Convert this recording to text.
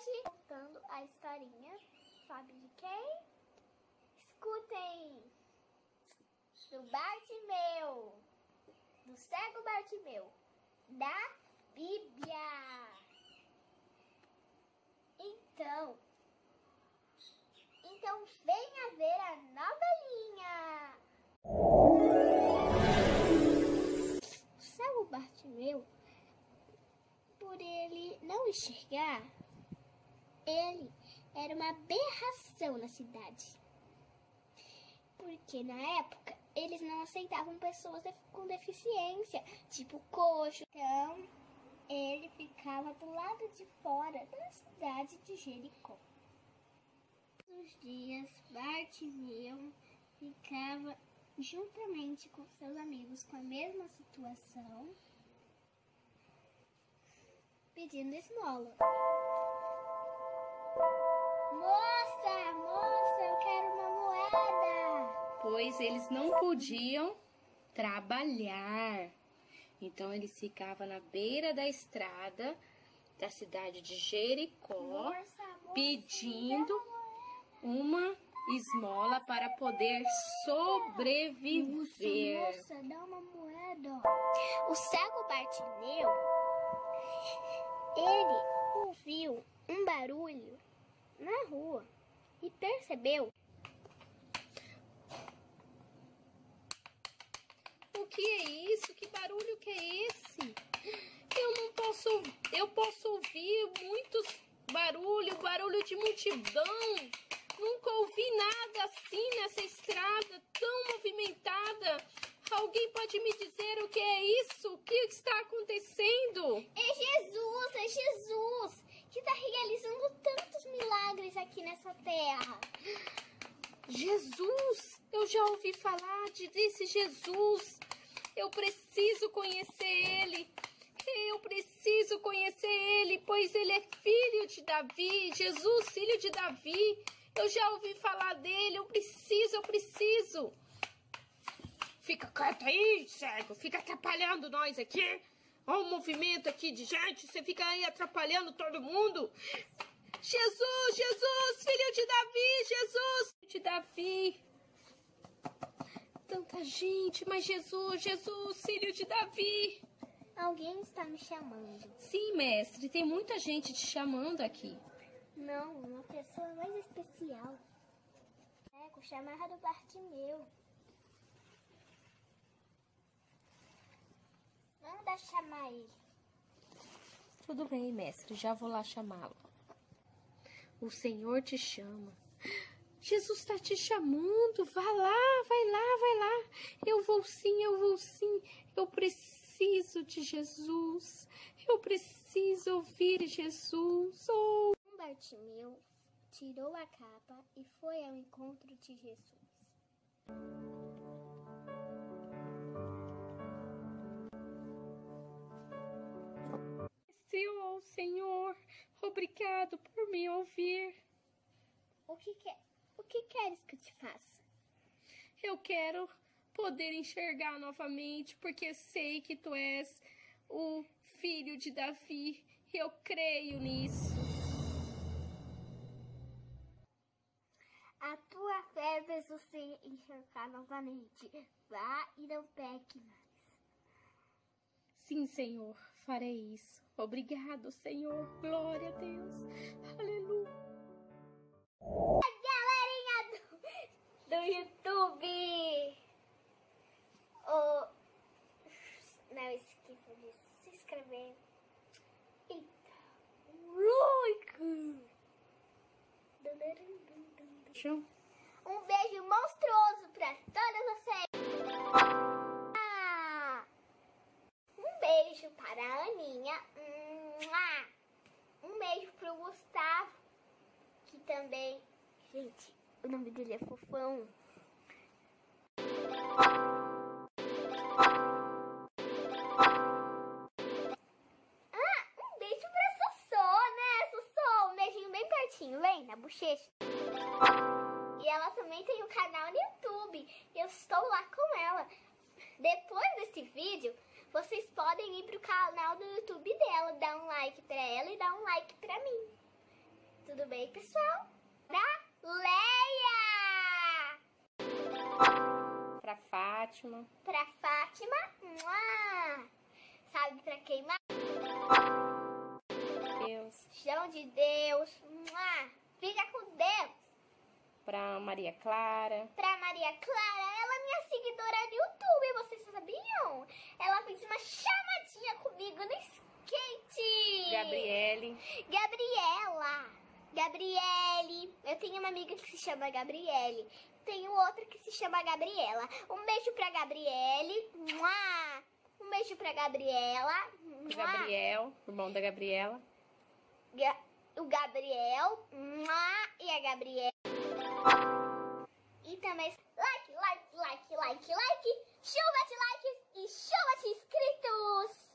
hoje, contando a historinha, sabe de quem? Escutem! Do Bartimeu, do cego Bartimeu, da Bíblia. Então venha ver a nova linha. O cego Bartimeu, por ele não enxergar, ele era uma aberração na cidade. Porque na época eles não aceitavam pessoas com deficiência, tipo coxo. Então ele ficava do lado de fora da cidade de Jericó. Todos os dias Bartimeu ficava juntamente com seus amigos com a mesma situação, pedindo esmola. Moça, eu quero uma moeda. Pois eles não podiam trabalhar. Então eles ficavam na beira da estrada da cidade de Jericó, pedindo uma esmola para poder sobreviver. Moça, dá uma moeda. O cego Bartimeu, ele ouviu um barulho na rua e percebeu. O que é isso? Que barulho que é esse? Eu posso ouvir muitos barulho de multidão. Nunca ouvi nada assim nessa estrada tão movimentada. Alguém pode me dizer o que é isso? O que está acontecendo? É Jesus que está realizando tantos milagres aqui nessa terra. Jesus, eu já ouvi falar desse Jesus. Eu preciso conhecer ele. Eu preciso conhecer ele, pois ele é filho de Davi. Jesus, filho de Davi. Eu já ouvi falar dele. Eu preciso. Fica quieto aí, cego. Fica atrapalhando nós aqui. Olha o movimento aqui de gente. Você fica aí atrapalhando todo mundo. Jesus, filho de Davi, Jesus, filho de Davi. Tanta gente, mas Jesus, filho de Davi. Alguém está me chamando. Sim, mestre, tem muita gente te chamando aqui. Não, uma pessoa mais especial. O chamado Bartimeu. Manda chamar ele. Tudo bem, mestre, já vou lá chamá-lo. O Senhor te chama. Jesus está te chamando. Vai lá. Eu vou sim. Eu preciso de Jesus. Eu preciso ouvir Jesus. Oh. Bartimeu tirou a capa e foi ao encontro de Jesus. Oh, Senhor, obrigado por me ouvir. O que queres que eu te faça? Eu quero poder enxergar novamente, porque sei que tu és o filho de Davi. Eu creio nisso. A tua fé fez você enxergar novamente. Vá e não peque mais. Sim, Senhor, farei isso. Obrigado, Senhor. Glória a Deus. Aleluia. Galerinha do YouTube. Não esqueça de se inscrever. Eita. Um beijo monstruoso pra todos vocês. Um beijo para a Aninha. Um beijo pro Gustavo, que também... Gente, o nome dele é Fofão. Um beijo pra Sossô, né? Sossô, um beijinho bem pertinho, vem, na bochecha. E ela também tem um canal no YouTube. Eu estou lá com ela. Depois desse vídeo, vocês podem ir pro canal do YouTube dela, dar um like pra ela e dar um like pra mim. tudo bem, pessoal? Da Leia! Pra Fátima. Pra Fátima. Sabe pra quem mais? Deus. Chão de Deus. Fica com Deus. Pra Maria Clara. Pra Maria Clara, ela é minha seguidora no YouTube, vocês sabiam? Ela fez uma chamadinha comigo no skate. Gabriele. Eu tenho uma amiga que se chama Gabriele. Tenho outra que se chama Gabriela. Um beijo pra Gabriele. Um beijo pra Gabriela. O Gabriel, irmão da Gabriela. O Gabriel. E a Gabriela. E também like. Chuva de likes e chuva de inscritos.